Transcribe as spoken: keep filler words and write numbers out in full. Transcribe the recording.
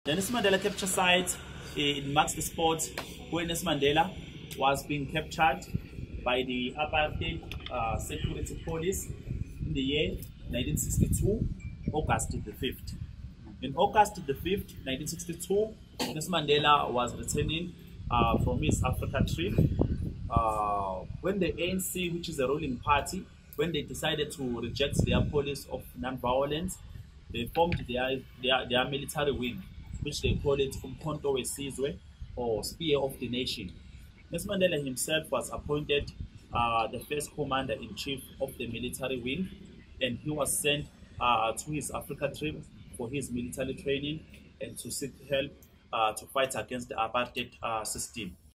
The Nelson Mandela capture site in marks the spot where Nelson Mandela was being captured by the apartheid uh, security police in the year nineteen sixty-two, August the fifth. In August the fifth, nineteen sixty-two, Nelson Mandela was returning uh, from his Africa trip uh, when the A N C, which is a ruling party, when they decided to reject their policy of non-violence, they formed their, their, their military wing, which they call it Umkhonto weSizwe, or Spear of the Nation. Nelson Mandela himself was appointed uh, the first commander-in-chief of the military wing, and he was sent uh, to his Africa trip for his military training and to seek help uh, to fight against the apartheid uh, system.